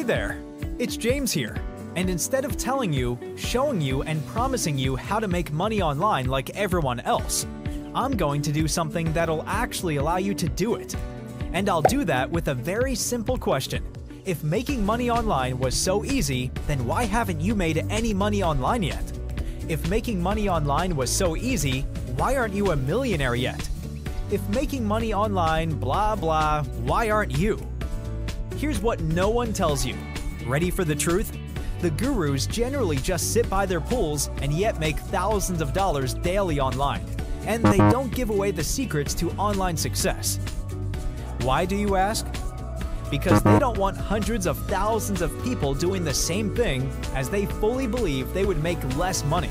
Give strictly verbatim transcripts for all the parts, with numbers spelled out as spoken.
there, it's James here, and instead of telling you, showing you, and promising you how to make money online like everyone else, I'm going to do something that'll actually allow you to do it. And I'll do that with a very simple question. If making money online was so easy, then why haven't you made any money online yet? If making money online was so easy, why aren't you a millionaire yet? If making money online blah blah, why aren't you? Here's what no one tells you. Ready for the truth? The gurus generally just sit by their pools and yet make thousands of dollars daily online. And they don't give away the secrets to online success. Why, do you ask? Because they don't want hundreds of thousands of people doing the same thing, as they fully believe they would make less money.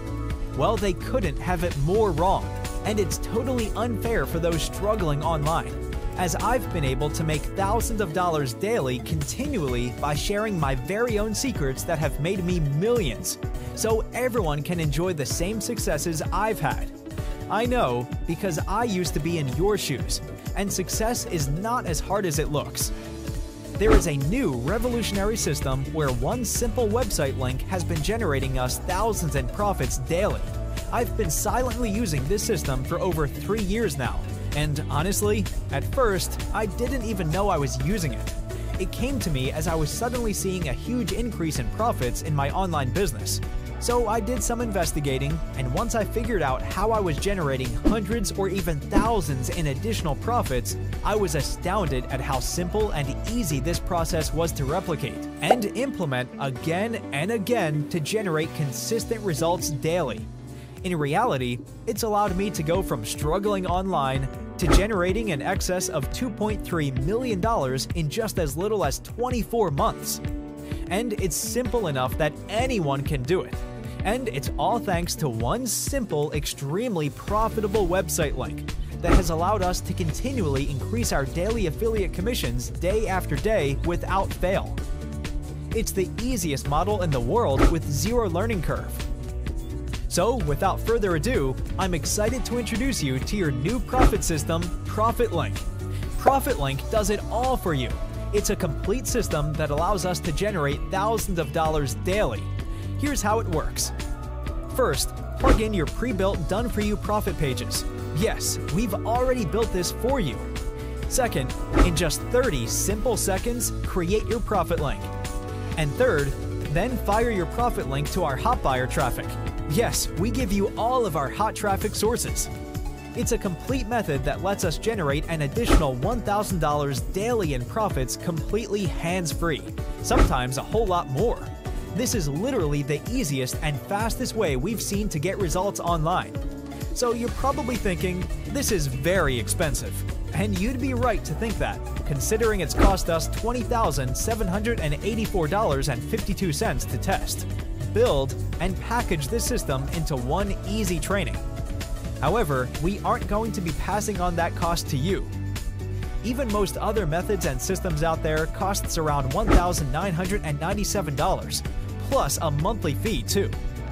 Well, they couldn't have it more wrong, and it's totally unfair for those struggling online, as I've been able to make thousands of dollars daily continually by sharing my very own secrets that have made me millions, so everyone can enjoy the same successes I've had. I know, because I used to be in your shoes, and success is not as hard as it looks. There is a new revolutionary system where one simple website link has been generating us thousands in profits daily. I've been silently using this system for over three years now, and honestly, at first, I didn't even know I was using it. It came to me as I was suddenly seeing a huge increase in profits in my online business. So I did some investigating, and once I figured out how I was generating hundreds or even thousands in additional profits, I was astounded at how simple and easy this process was to replicate and implement again and again to generate consistent results daily. In reality, it's allowed me to go from struggling online to generating in excess of two point three million dollars in just as little as twenty-four months. And it's simple enough that anyone can do it. And it's all thanks to one simple, extremely profitable website link that has allowed us to continually increase our daily affiliate commissions day after day without fail. It's the easiest model in the world with zero learning curve. So, without further ado, I'm excited to introduce you to your new profit system, ProfitLink. ProfitLink does it all for you. It's a complete system that allows us to generate thousands of dollars daily. Here's how it works. First, plug in your pre-built done-for-you profit pages. Yes, we've already built this for you. Second, in just thirty simple seconds, create your profit link. And third, then fire your profit link to our hot buyer traffic. Yes, we give you all of our hot traffic sources. It's a complete method that lets us generate an additional one thousand dollars daily in profits completely hands-free, sometimes a whole lot more. This is literally the easiest and fastest way we've seen to get results online. So you're probably thinking, this is very expensive. And you'd be right to think that, considering it's cost us twenty thousand seven hundred eighty-four dollars and fifty-two cents to test, build, and package this system into one easy training. However, we aren't going to be passing on that cost to you. Even most other methods and systems out there costs around one thousand nine hundred ninety-seven dollars, plus a monthly fee too.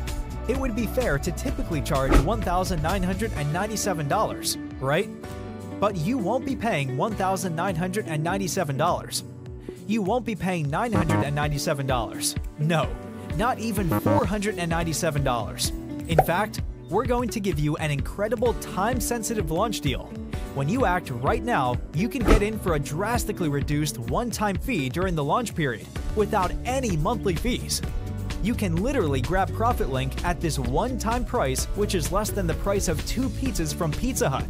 It would be fair to typically charge one thousand nine hundred ninety-seven dollars, right? But you won't be paying one thousand nine hundred ninety-seven dollars. You won't be paying nine hundred ninety-seven dollars. No, not even four hundred ninety-seven dollars. In fact, we're going to give you an incredible time-sensitive launch deal. When you act right now, you can get in for a drastically reduced one-time fee during the launch period without any monthly fees. You can literally grab ProfitLink at this one-time price, which is less than the price of two pizzas from Pizza Hut.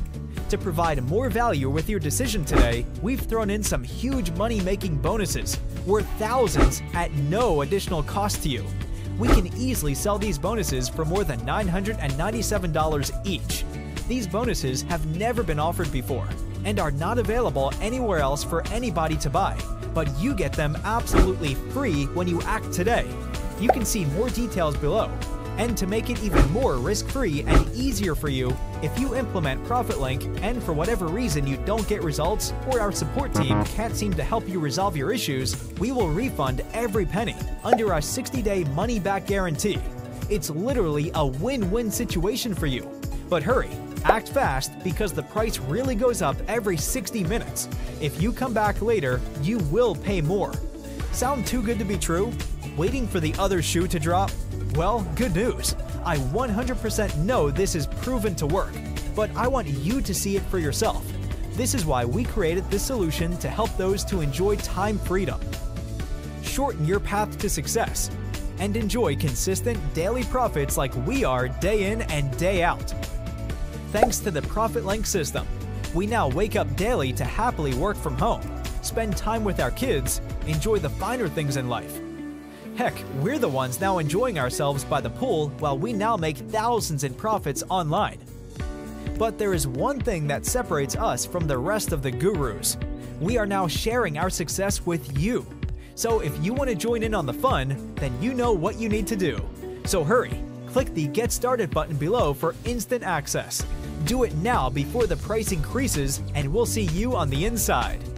To provide more value with your decision today, we've thrown in some huge money-making bonuses worth thousands at no additional cost to you. We can easily sell these bonuses for more than nine hundred ninety-seven dollars each. These bonuses have never been offered before and are not available anywhere else for anybody to buy, but you get them absolutely free when you act today. You can see more details below. And to make it even more risk-free and easier for you, if you implement ProfitLink and for whatever reason you don't get results or our support team can't seem to help you resolve your issues, we will refund every penny under our sixty day money-back guarantee. It's literally a win-win situation for you. But hurry, act fast because the price really goes up every sixty minutes. If you come back later, you will pay more. Sound too good to be true? Waiting for the other shoe to drop? Well, good news. I one hundred percent know this is proven to work, but I want you to see it for yourself. This is why we created this solution to help those to enjoy time freedom. Shorten your path to success and enjoy consistent daily profits like we are day in and day out. Thanks to the ProfitLink system, we now wake up daily to happily work from home, spend time with our kids, enjoy the finer things in life. Heck, we're the ones now enjoying ourselves by the pool while we now make thousands in profits online. But there is one thing that separates us from the rest of the gurus. We are now sharing our success with you. So if you want to join in on the fun, then you know what you need to do. So hurry, click the Get Started button below for instant access. Do it now before the price increases, and we'll see you on the inside.